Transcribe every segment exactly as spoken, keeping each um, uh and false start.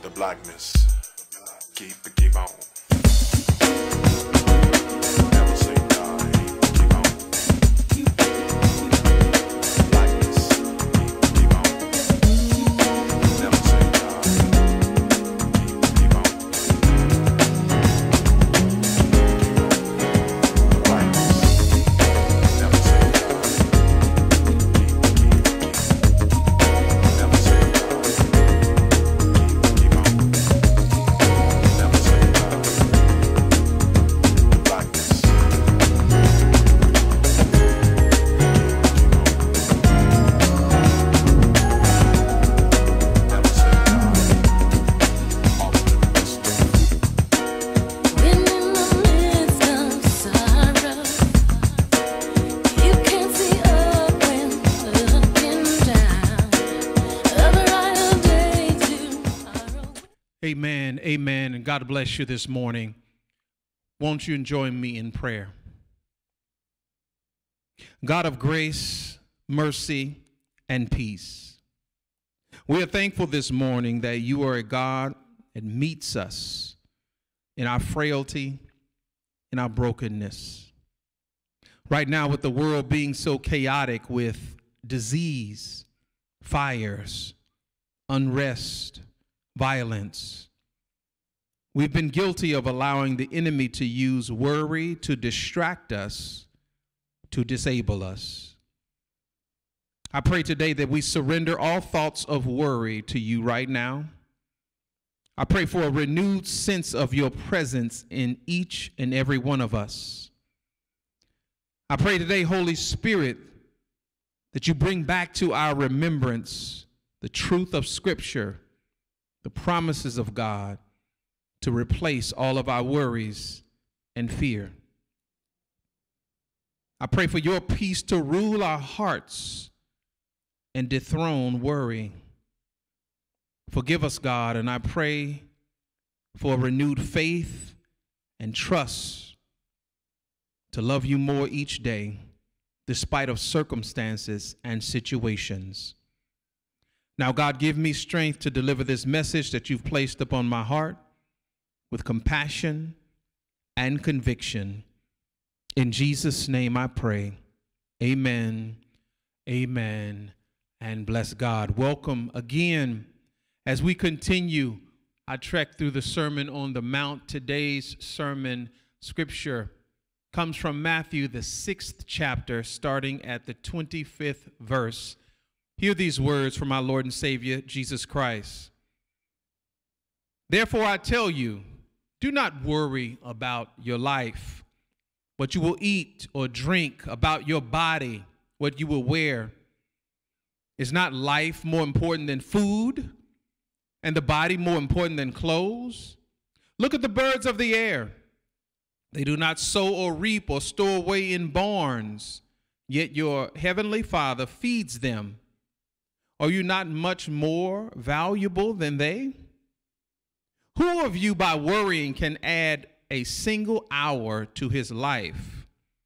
the blackness. Keep it, keep on. Never say die. Keep on. Blackness. Keep it, keep on. Never say die. Keep it, keep on. Blackness. Never say die. Keep it, keep it, keep it. Never say die. Keep it, keep on. Never say die. Blackness. Never say die. All of the best. When in the midst of sorrow, you can't see up when looking down. A brighter day tomorrow. Amen, amen, and God bless you this morning. Won't you join me in prayer? God of grace, mercy, and peace, we are thankful this morning that you are a God that meets us in our frailty, in our brokenness. Right now, with the world being so chaotic with disease, fires, unrest, violence, we've been guilty of allowing the enemy to use worry to distract us, to disable us. I pray today that we surrender all thoughts of worry to you right now. I pray for a renewed sense of your presence in each and every one of us. I pray today, Holy Spirit, that you bring back to our remembrance the truth of Scripture, the promises of God, to replace all of our worries and fear. I pray for your peace to rule our hearts and dethrone worry. Forgive us, God, and I pray for renewed faith and trust to love you more each day, despite of circumstances and situations. Now, God, give me strength to deliver this message that you've placed upon my heart with compassion and conviction. In Jesus' name I pray. Amen, amen, and bless God. Welcome again as we continue our trek through the Sermon on the Mount. Today's sermon scripture comes from Matthew, the sixth chapter, starting at the twenty-fifth verse. Hear these words from our Lord and Savior, Jesus Christ. Therefore I tell you, do not worry about your life, what you will eat or drink, about your body, what you will wear. Is not life more important than food, and the body more important than clothes? Look at the birds of the air. They do not sow or reap or store away in barns, yet your heavenly Father feeds them. Are you not much more valuable than they? Who of you by worrying can add a single hour to his life?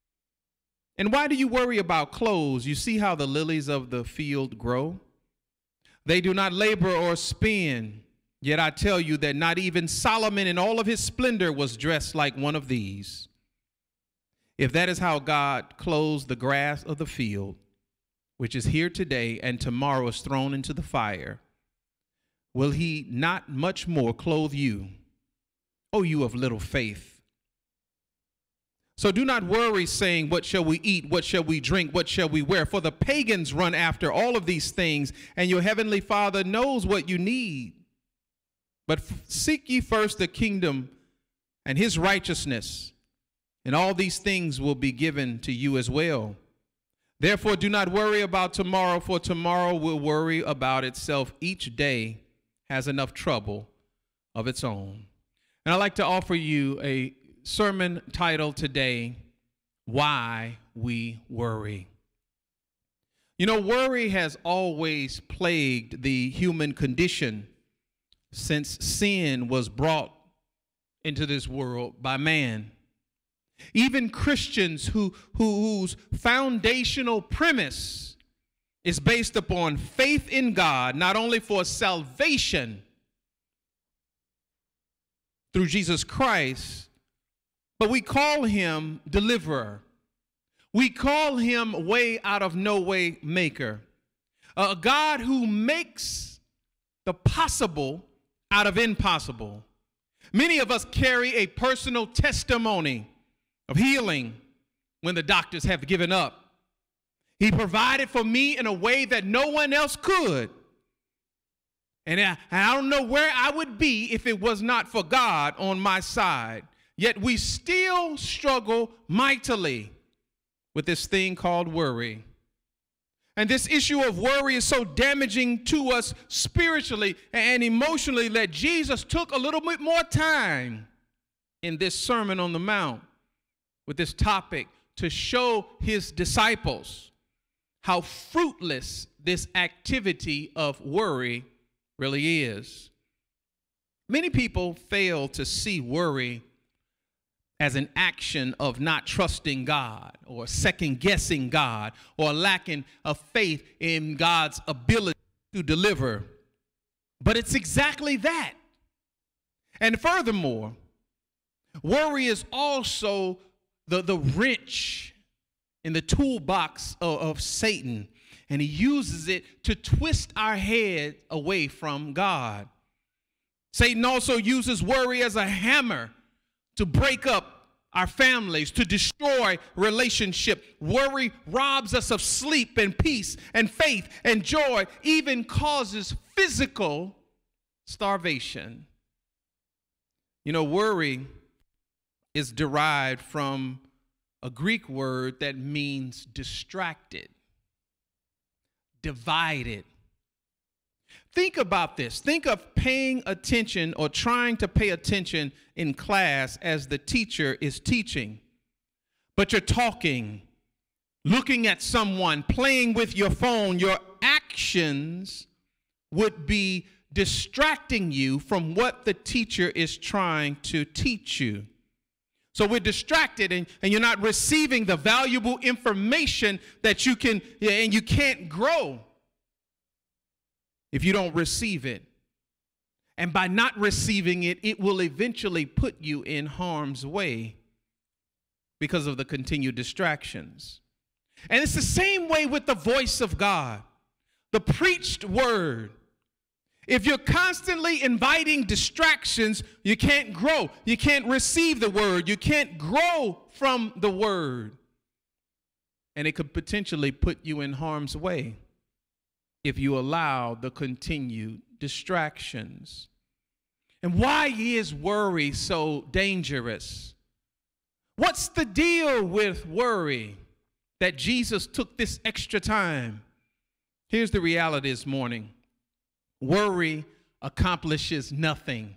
And why do you worry about clothes? You see how the lilies of the field grow? They do not labor or spin. Yet I tell you that not even Solomon in all of his splendor was dressed like one of these. If that is how God clothes the grass of the field, which is here today and tomorrow is thrown into the fire, will he not much more clothe you, O you of little faith? So do not worry, saying, what shall we eat? What shall we drink? What shall we wear? For the pagans run after all of these things, and your heavenly Father knows what you need. But seek ye first the kingdom and his righteousness, and all these things will be given to you as well. Therefore do not worry about tomorrow, for tomorrow will worry about itself. Each day has enough trouble of its own. And I'd like to offer you a sermon title today, Why We Worry. You know, worry has always plagued the human condition since sin was brought into this world by man. Even Christians who, who, whose foundational premise is based upon faith in God, not only for salvation, through Jesus Christ, but we call him deliverer. We call him way out of no way maker. A God who makes the possible out of impossible. Many of us carry a personal testimony of healing when the doctors have given up. He provided for me in a way that no one else could. And I, I don't know where I would be if it was not for God on my side. Yet we still struggle mightily with this thing called worry. And this issue of worry is so damaging to us spiritually and emotionally that Jesus took a little bit more time in this Sermon on the Mount with this topic to show his disciples how fruitless this activity of worry really is. Many people fail to see worry as an action of not trusting God or second-guessing God or lacking of faith in God's ability to deliver. But it's exactly that. And furthermore, worry is also the, the wrench in the toolbox of, of Satan, and he uses it to twist our head away from God. Satan also uses worry as a hammer to break up our families, to destroy relationship. Worry robs us of sleep and peace and faith and joy, even causes physical starvation. You know, worry is derived from a Greek word that means distracted, divided. Think about this. Think of paying attention or trying to pay attention in class as the teacher is teaching, but you're talking, looking at someone, playing with your phone. Your actions would be distracting you from what the teacher is trying to teach you. So we're distracted, and, and you're not receiving the valuable information that you can, and you can't grow if you don't receive it. And by not receiving it, it will eventually put you in harm's way because of the continued distractions. And it's the same way with the voice of God, the preached word. If you're constantly inviting distractions, you can't grow. You can't receive the word. You can't grow from the word. And it could potentially put you in harm's way if you allow the continued distractions. And why is worry so dangerous? What's the deal with worry that Jesus took this extra time? Here's the reality this morning. Worry accomplishes nothing.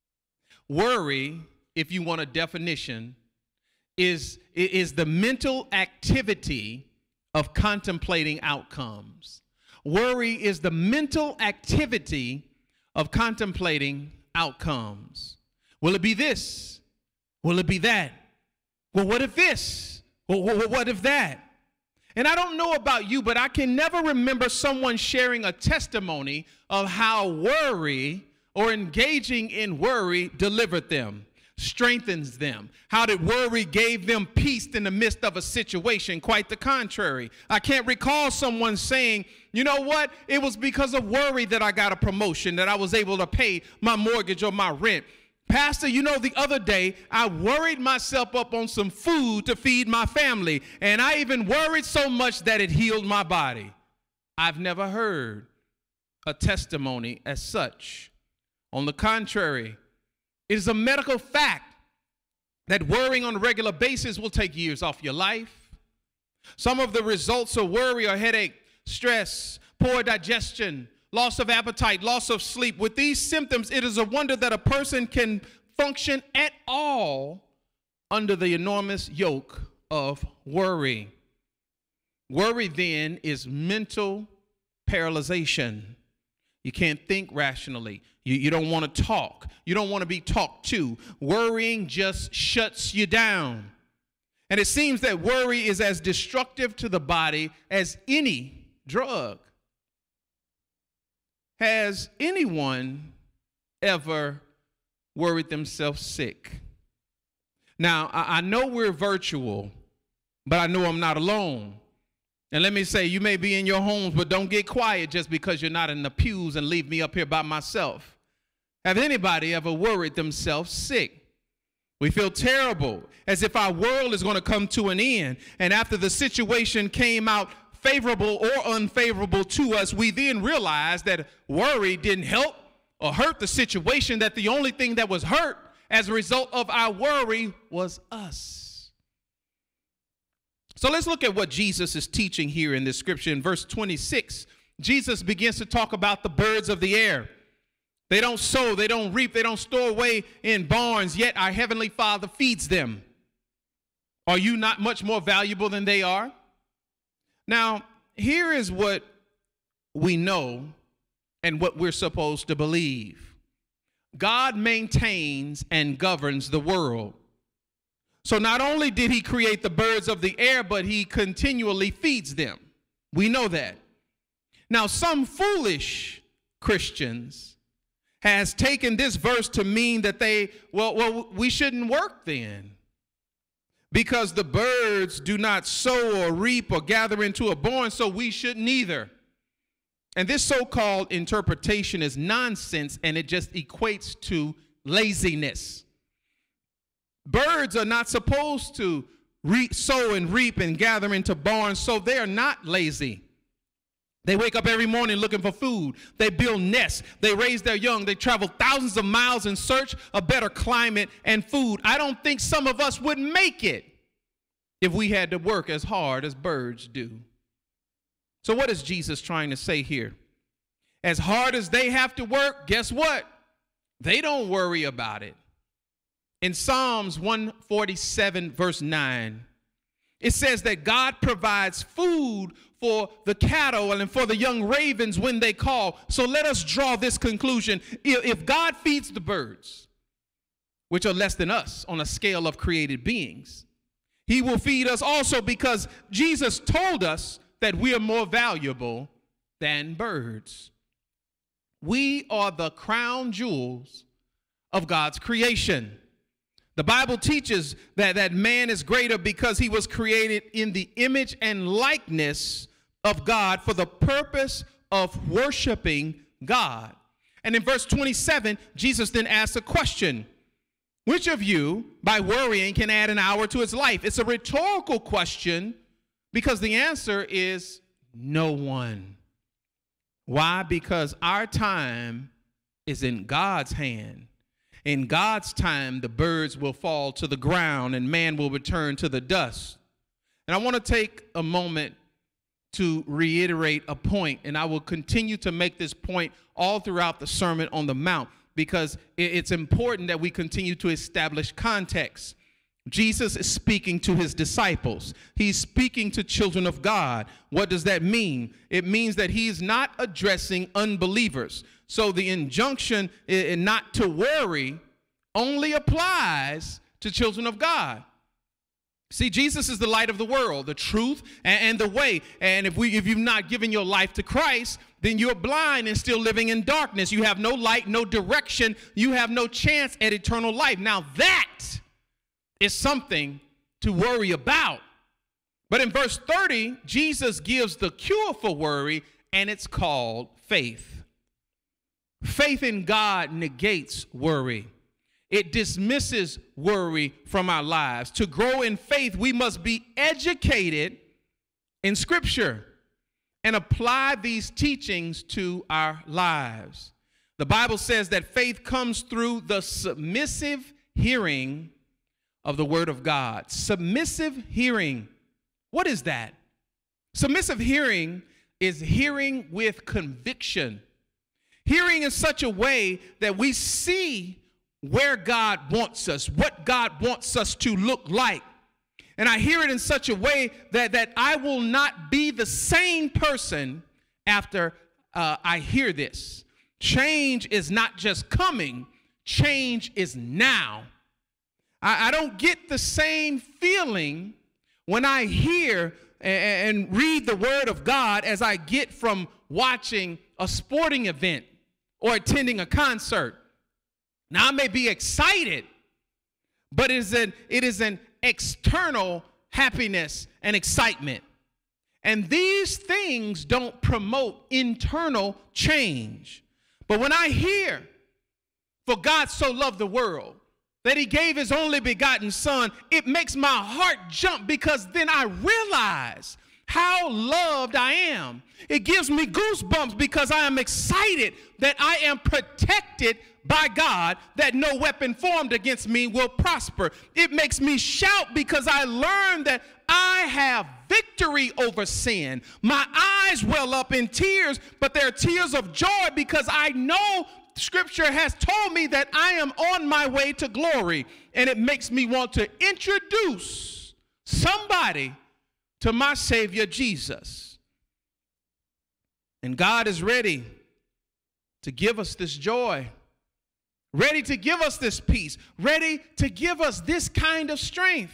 Worry, if you want a definition, is, is the mental activity of contemplating outcomes. Worry is the mental activity of contemplating outcomes. Will it be this? Will it be that? Well, what if this? Well, what if that? And I don't know about you, but I can never remember someone sharing a testimony of how worry or engaging in worry delivered them, strengthens them. How did worry gave them peace in the midst of a situation? Quite the contrary. I can't recall someone saying, you know what? It was because of worry that I got a promotion, that I was able to pay my mortgage or my rent. Pastor, you know, the other day, I worried myself up on some food to feed my family, and I even worried so much that it healed my body. I've never heard a testimony as such. On the contrary, it is a medical fact that worrying on a regular basis will take years off your life. Some of the results of worry are headache, stress, poor digestion, loss of appetite, loss of sleep. With these symptoms, it is a wonder that a person can function at all under the enormous yoke of worry. Worry, then, is mental paralyzation. You can't think rationally. You, you don't want to talk. You don't want to be talked to. Worrying just shuts you down. And it seems that worry is as destructive to the body as any drug. Has anyone ever worried themselves sick. Now, I, I know we're virtual, but I know I'm not alone. And let me say, you may be in your homes, but don't get quiet just because you're not in the pews and leave me up here by myself. Have anybody ever worried themselves sick? We feel terrible, as if our world is going to come to an end. And after the situation came out favorable or unfavorable to us, we then realized that worry didn't help or hurt the situation, that the only thing that was hurt as a result of our worry was us. So let's look at what Jesus is teaching here in this scripture. In verse twenty-six, Jesus begins to talk about the birds of the air. They don't sow, they don't reap, they don't store away in barns, yet our heavenly Father feeds them. Are you not much more valuable than they are? Now, here is what we know and what we're supposed to believe. God maintains and governs the world. So not only did he create the birds of the air, but he continually feeds them. We know that. Now, some foolish Christians has taken this verse to mean that they, well, well, we shouldn't work then, because the birds do not sow or reap or gather into a barn, so we shouldn't either. And this so-called interpretation is nonsense, and it just equates to laziness. Birds are not supposed to re- sow and reap and gather into barns, so they are not lazy. They wake up every morning looking for food. They build nests. They raise their young. They travel thousands of miles in search of better climate and food. I don't think some of us would make it if we had to work as hard as birds do. So what is Jesus trying to say here? As hard as they have to work, guess what? They don't worry about it. In Psalms one forty-seven, verse nine, it says that God provides food for the cattle and for the young ravens when they call. So let us draw this conclusion. If God feeds the birds, which are less than us on a scale of created beings, he will feed us also, because Jesus told us that we are more valuable than birds. We are the crown jewels of God's creation. The Bible teaches that, that man is greater because he was created in the image and likeness of God for the purpose of worshiping God. And in verse twenty-seven, Jesus then asks a question. Which of you, by worrying, can add an hour to his life? It's a rhetorical question because the answer is no one. Why? Because our time is in God's hand. In God's time, the birds will fall to the ground and man will return to the dust. And I want to take a moment to reiterate a point, and I will continue to make this point all throughout the Sermon on the Mount, because it's important that we continue to establish context. Jesus is speaking to his disciples. He's speaking to children of God. What does that mean? It means that he's not addressing unbelievers. So the injunction not to worry only applies to children of God. See, Jesus is the light of the world, the truth and the way. And if we, if you've not given your life to Christ, then you're blind and still living in darkness. You have no light, no direction. You have no chance at eternal life. Now that is something to worry about. But in verse thirty, Jesus gives the cure for worry, and it's called faith. Faith in God negates worry. It dismisses worry from our lives. To grow in faith, we must be educated in Scripture and apply these teachings to our lives. The Bible says that faith comes through the submissive hearing of the Word of God. Submissive hearing. What is that? Submissive hearing is hearing with conviction. Hearing in such a way that we see where God wants us, what God wants us to look like. And I hear it in such a way that, that I will not be the same person after uh, I hear this. Change is not just coming, change is now. I, I don't get the same feeling when I hear and, and read the Word of God as I get from watching a sporting event or attending a concert. Now, I may be excited, but it is an, it is an external happiness and excitement. And these things don't promote internal change. But when I hear, for God so loved the world, that he gave his only begotten son, it makes my heart jump, because then I realize how loved I am. It gives me goosebumps because I am excited that I am protected by God, that no weapon formed against me will prosper. It makes me shout because I learn that I have victory over sin. My eyes well up in tears, but they're tears of joy because I know Scripture has told me that I am on my way to glory, and it makes me want to introduce somebody to my Savior Jesus. And God is ready to give us this joy, ready to give us this peace, ready to give us this kind of strength.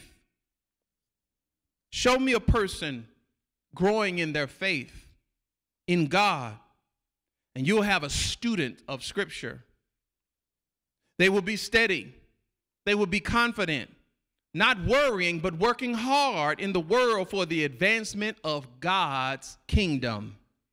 Show me a person growing in their faith in God, and you'll have a student of Scripture. They will be steady. They will be confident, not worrying, but working hard in the world for the advancement of God's kingdom.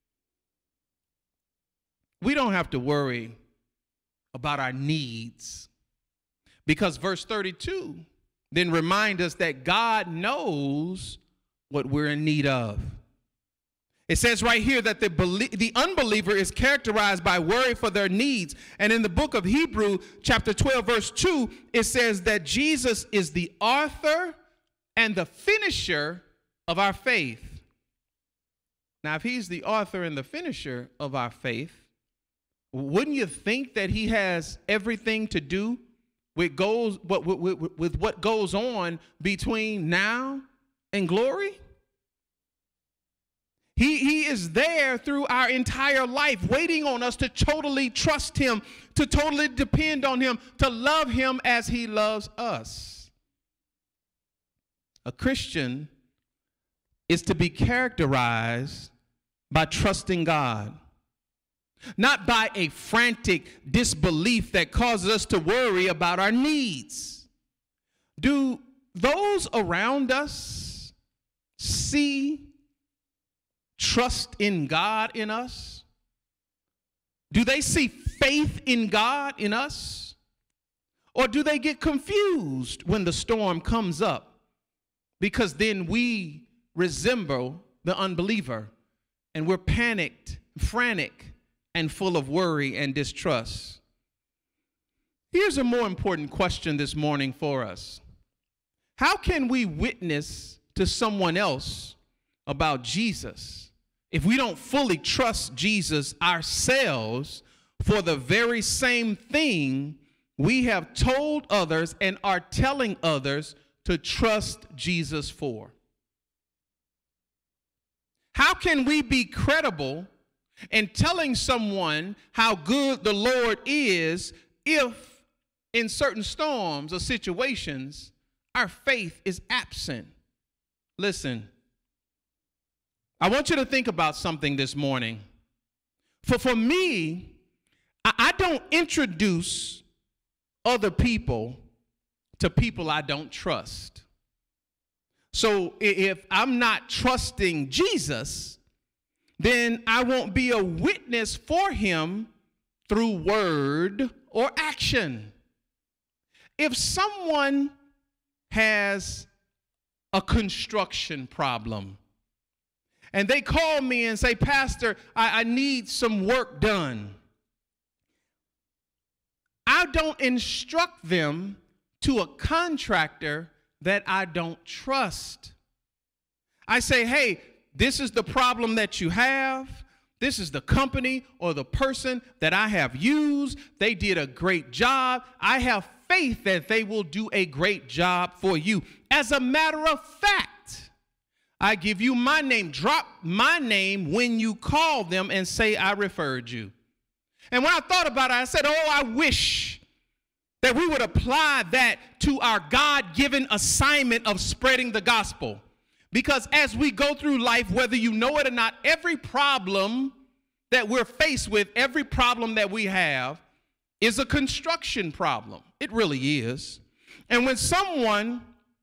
We don't have to worry about our needs, because verse thirty-two then reminds us that God knows what we're in need of. It says right here that the, the unbeliever is characterized by worry for their needs. And in the book of Hebrews, chapter twelve, verse two, it says that Jesus is the author and the finisher of our faith. Now, if he's the author and the finisher of our faith, wouldn't you think that he has everything to do with, goes, with, with, with what goes on between now and glory? He, he is there through our entire life, waiting on us to totally trust him, to totally depend on him, to love him as he loves us. A Christian is to be characterized by trusting God, not by a frantic disbelief that causes us to worry about our needs. Do those around us see trust in God in us? Do they see faith in God in us? Or do they get confused when the storm comes up? Because then we resemble the unbeliever, and we're panicked, frantic, and full of worry and distrust. Here's a more important question this morning for us. How can we witness to someone else about Jesus if we don't fully trust Jesus ourselves for the very same thing we have told others and are telling others to trust Jesus for? How can we be credible in telling someone how good the Lord is if in certain storms or situations our faith is absent? Listen, I want you to think about something this morning. For, for me, I, I don't introduce other people to people I don't trust. So if I'm not trusting Jesus, then I won't be a witness for him through word or action. If someone has a construction problem and they call me and say, Pastor, I, I need some work done, I don't instruct them to a contractor that I don't trust. I say, hey, this is the problem that you have. This is the company or the person that I have used. They did a great job. I have faith that they will do a great job for you. As a matter of fact, I give you my name. Drop my name when you call them and say I referred you. And when I thought about it, I said, oh, I wish that we would apply that to our God-given assignment of spreading the gospel. Because as we go through life, whether you know it or not, every problem that we're faced with, every problem that we have, is a construction problem. It really is. And when someone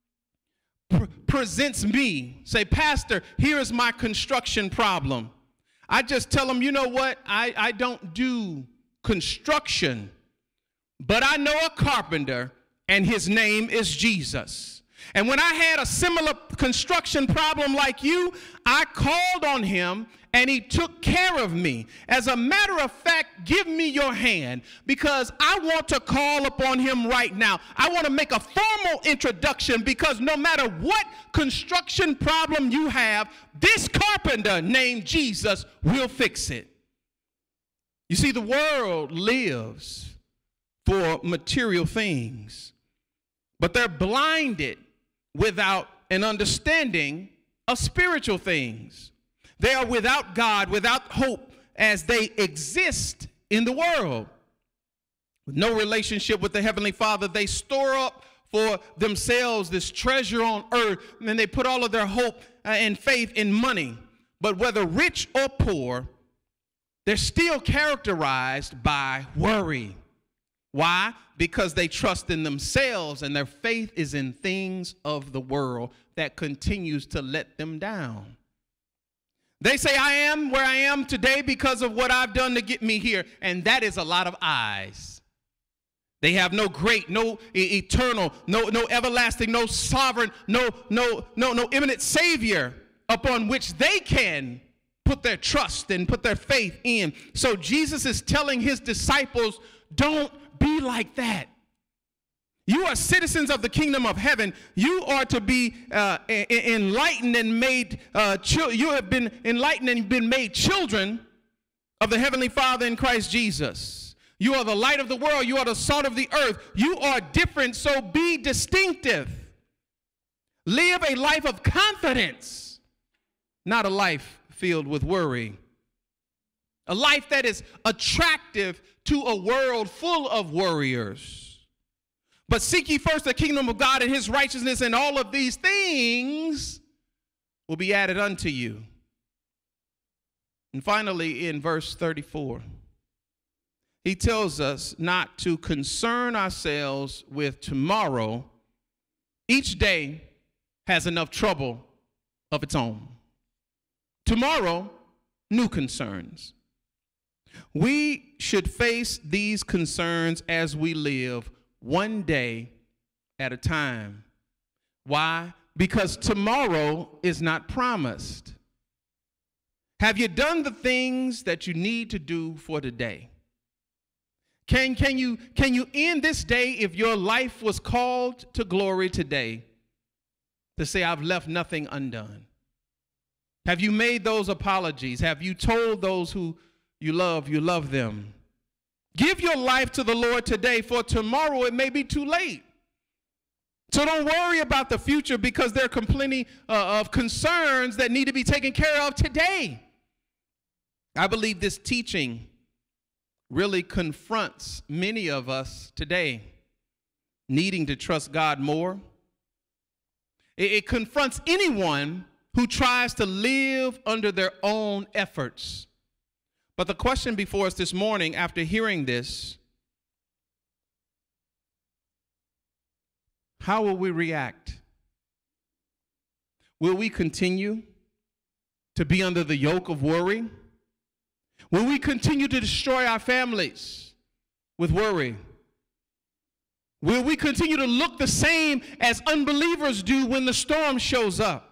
pr- presents me, say, Pastor, here is my construction problem, I just tell them, you know what? I, I don't do construction, but I know a carpenter, and his name is Jesus. And when I had a similar construction problem like you, I called on him, and he took care of me. As a matter of fact, give me your hand, because I want to call upon him right now. I want to make a formal introduction, because no matter what construction problem you have, this carpenter named Jesus will fix it. You see, the world lives for material things, but they're blinded without an understanding of spiritual things. They are without God, without hope, as they exist in the world. With no relationship with the Heavenly Father, they store up for themselves this treasure on earth, and then they put all of their hope uh, and faith in money. But whether rich or poor, they're still characterized by worry. Why? Because they trust in themselves, and their faith is in things of the world that continues to let them down. They say, I am where I am today because of what I've done to get me here, and that is a lot of eyes. They have no great, no e- eternal, no, no everlasting, no sovereign, no, no, no, no imminent Savior upon which they can put their trust and put their faith in. So Jesus is telling his disciples, don't be like that. You are citizens of the kingdom of heaven. You are to be uh, enlightened and made, uh, chil- you have been enlightened and been made children of the Heavenly Father in Christ Jesus. You are the light of the world. You are the salt of the earth. You are different, so be distinctive. Live a life of confidence, not a life filled with worry. A life that is attractive to a world full of worriers. But seek ye first the kingdom of God and his righteousness, and all of these things will be added unto you. And finally, in verse thirty-four, he tells us not to concern ourselves with tomorrow. Each day has enough trouble of its own. Tomorrow, new concerns. We should face these concerns as we live one day at a time. Why? Because tomorrow is not promised. Have you done the things that you need to do for today? Can, can, you, can you end this day, if your life was called to glory today, to say, I've left nothing undone? Have you made those apologies? Have you told those who you love, you love them? Give your life to the Lord today, for tomorrow it may be too late. So don't worry about the future, because there are plenty uh, of concerns that need to be taken care of today. I believe this teaching really confronts many of us today needing to trust God more. It, it confronts anyone who tries to live under their own efforts. But the question before us this morning, after hearing this, how will we react? Will we continue to be under the yoke of worry? Will we continue to destroy our families with worry? Will we continue to look the same as unbelievers do when the storm shows up?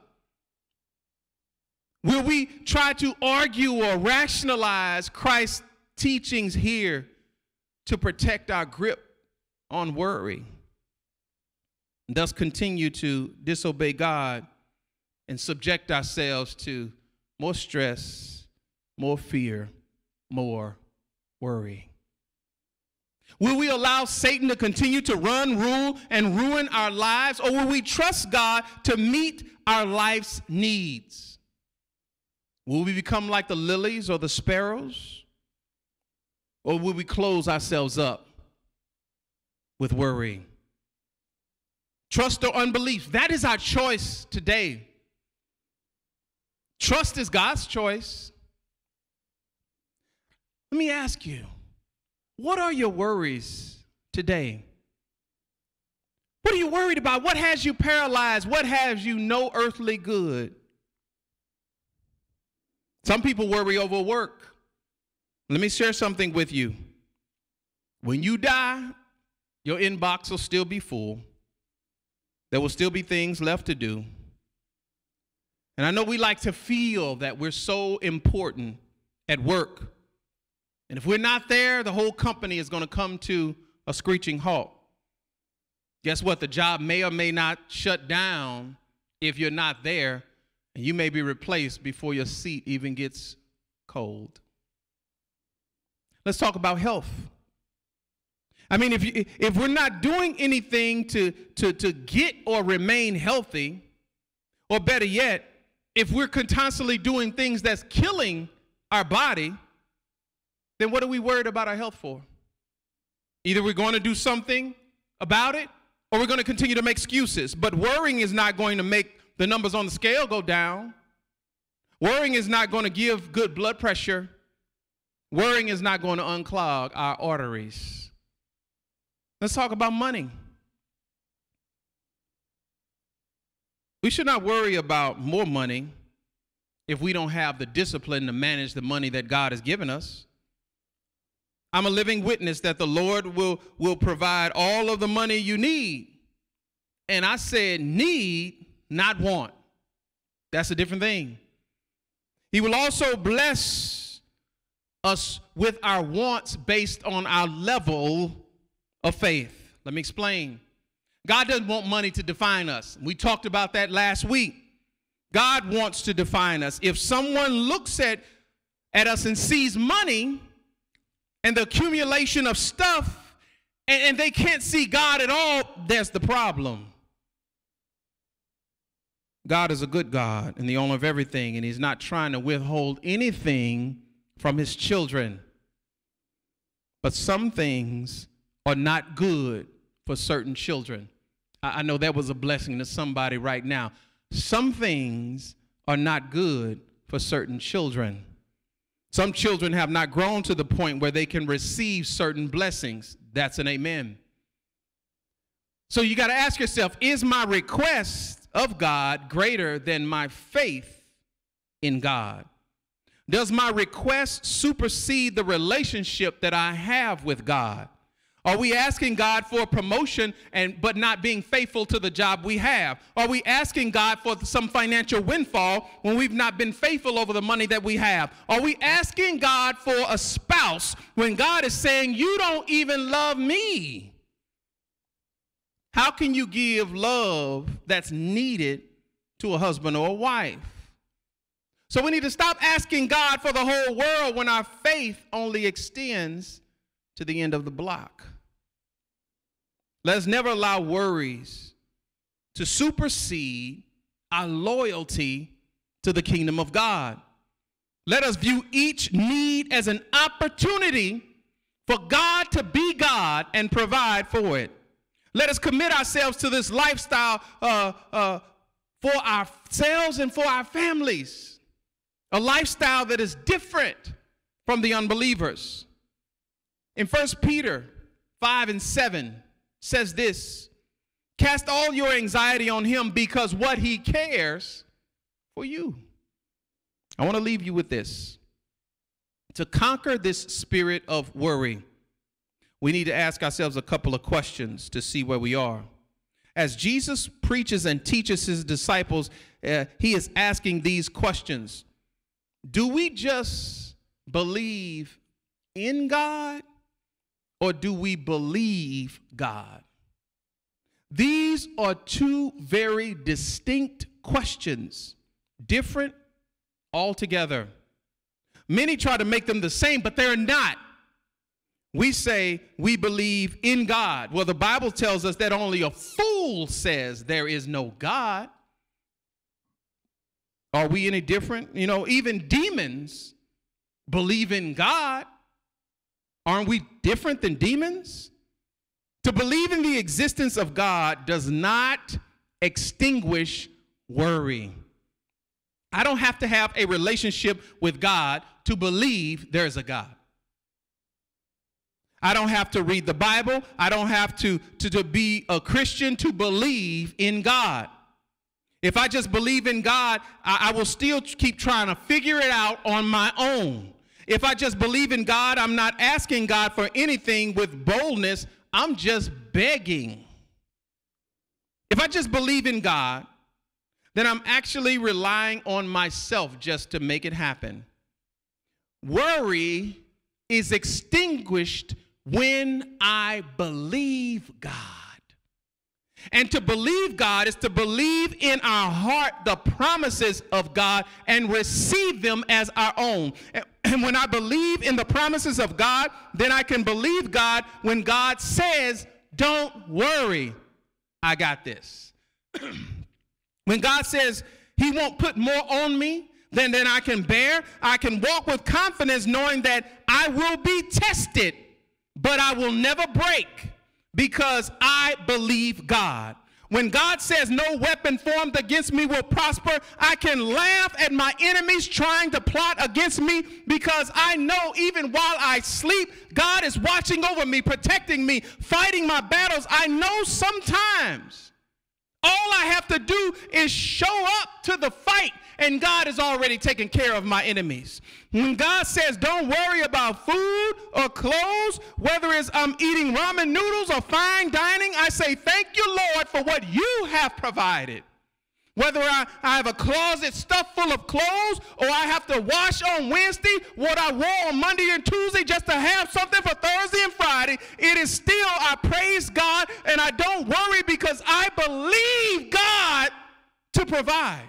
Will we try to argue or rationalize Christ's teachings here to protect our grip on worry, and thus continue to disobey God and subject ourselves to more stress, more fear, more worry? Will we allow Satan to continue to run, rule, and ruin our lives, or will we trust God to meet our life's needs? Will we become like the lilies or the sparrows? Or will we close ourselves up with worry? Trust or unbelief, that is our choice today. Trust is God's choice. Let me ask you, What are your worries today? What are you worried about? What has you paralyzed? What has you no earthly good? Some people worry over work. Let me share something with you. When you die, your inbox will still be full. There will still be things left to do. And I know we like to feel that we're so important at work. And if we're not there, the whole company is going to come to a screeching halt. Guess what? The job may or may not shut down if you're not there, and you may be replaced before your seat even gets cold. Let's talk about health. I mean, if you, if we're not doing anything to, to, to get or remain healthy, or better yet, if we're constantly doing things that's killing our body, then what are we worried about our health for? Either we're going to do something about it, or we're going to continue to make excuses. But worrying is not going to make the numbers on the scale go down. Worrying is not going to give good blood pressure. Worrying is not going to unclog our arteries. Let's talk about money. We should not worry about more money if we don't have the discipline to manage the money that God has given us. I'm a living witness that the Lord will, will provide all of the money you need. And I said need, not want. That's a different thing. He will also bless us with our wants based on our level of faith. Let me explain. God doesn't want money to define us. We talked about that last week. God wants to define us. If someone looks at, at us and sees money and the accumulation of stuff, and, and they can't see God at all, there's the problem. God is a good God and the owner of everything, and he's not trying to withhold anything from his children. But some things are not good for certain children. I, I know that was a blessing to somebody right now. Some things are not good for certain children. Some children have not grown to the point where they can receive certain blessings. That's an amen. So you got to ask yourself, is my request of God greater than my faith in God? Does my request supersede the relationship that I have with God? Are we asking God for a promotion and but not being faithful to the job we have? Are we asking God for some financial windfall when we've not been faithful over the money that we have? Are we asking God for a spouse when God is saying, you don't even love me? How can you give love that's needed to a husband or a wife? So we need to stop asking God for the whole world when our faith only extends to the end of the block. Let's never allow worries to supersede our loyalty to the kingdom of God. Let us view each need as an opportunity for God to be God and provide for it. Let us commit ourselves to this lifestyle uh, uh, for ourselves and for our families, a lifestyle that is different from the unbelievers. In First Peter five and seven says this, cast all your anxiety on him because what he cares for you. I want to leave you with this. To conquer this spirit of worry, we need to ask ourselves a couple of questions to see where we are. As Jesus preaches and teaches his disciples, uh, he is asking these questions. Do we just believe in God? Or do we believe God? These are two very distinct questions, different altogether. Many try to make them the same, but they're not. We say we believe in God. Well, the Bible tells us that only a fool says there is no God. Are we any different? You know, even demons believe in God. Aren't we different than demons? To believe in the existence of God does not extinguish worry. I don't have to have a relationship with God to believe there's a God. I don't have to read the Bible. I don't have to, to, to be a Christian to believe in God. If I just believe in God, I, I will still keep trying to figure it out on my own. If I just believe in God, I'm not asking God for anything with boldness. I'm just begging. If I just believe in God, then I'm actually relying on myself just to make it happen. Worry is extinguished when I believe God. And to believe God is to believe in our heart the promises of God and receive them as our own. And when I believe in the promises of God, then I can believe God when God says, don't worry, I got this. When God says he won't put more on me than, than I can bear, I can walk with confidence knowing that I will be tested, but I will never break because I believe God. When God says no weapon formed against me will prosper, I can laugh at my enemies trying to plot against me because I know even while I sleep, God is watching over me, protecting me, fighting my battles. I know sometimes all I have to do is show up to the fight, and God has already taken care of my enemies. When God says don't worry about food or clothes, whether it's I'm eating ramen noodles or fine dining, I say thank you, Lord, for what you have provided. Whether I, I have a closet stuffed full of clothes or I have to wash on Wednesday what I wore on Monday and Tuesday just to have something for Thursday and Friday, it is still I praise God and I don't worry because I believe God to provide.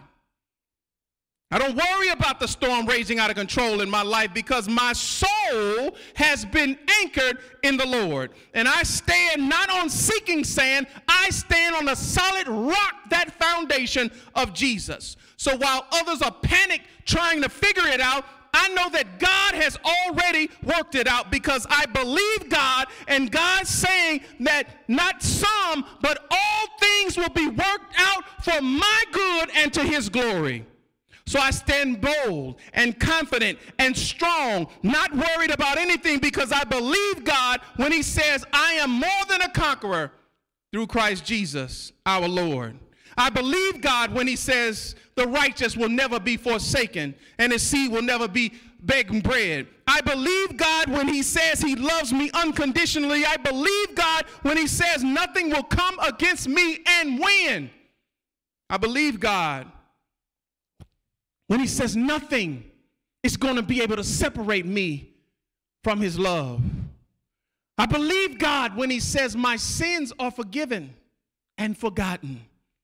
I don't worry about the storm raging out of control in my life because my soul has been anchored in the Lord. And I stand not on sinking sand, I stand on a solid rock, that foundation of Jesus. So while others are panicked trying to figure it out, I know that God has already worked it out because I believe God, and God's saying that not some, but all things will be worked out for my good and to his glory. So I stand bold and confident and strong, not worried about anything because I believe God when he says, I am more than a conqueror through Christ Jesus, our Lord. I believe God when he says the righteous will never be forsaken and his seed will never be begging bread. I believe God when he says he loves me unconditionally. I believe God when he says nothing will come against me and win. I believe God when he says nothing is going to be able to separate me from his love. I believe God when he says my sins are forgiven and forgotten.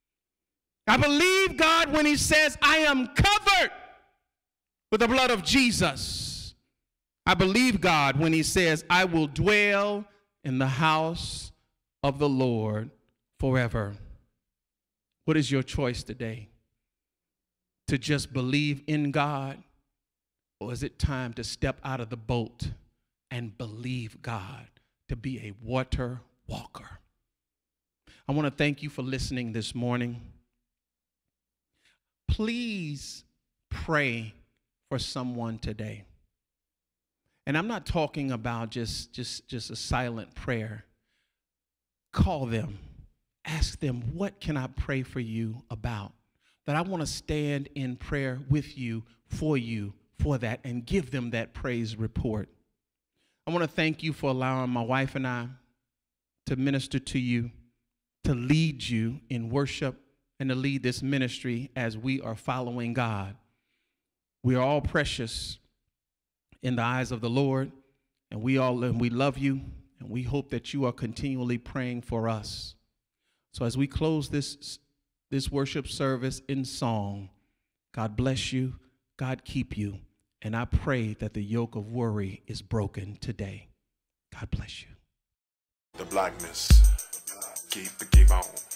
I believe God when he says I am covered with the blood of Jesus. I believe God when he says I will dwell in the house of the Lord forever. What is your choice today? To just believe in God, or is it time to step out of the boat and believe God to be a water walker? I want to thank you for listening this morning. Please pray for someone today. And I'm not talking about just, just, just a silent prayer. Call them. Ask them, what can I pray for you about? That I want to stand in prayer with you, for you, for that, and give them that praise report. I want to thank you for allowing my wife and I to minister to you, to lead you in worship, and to lead this ministry as we are following God. We are all precious in the eyes of the Lord, and we all and we love you, and we hope that you are continually praying for us. So as we close this this worship service in song, God bless you, God keep you, and I pray that the yoke of worry is broken today. God bless you. The blackness, keep, keep on.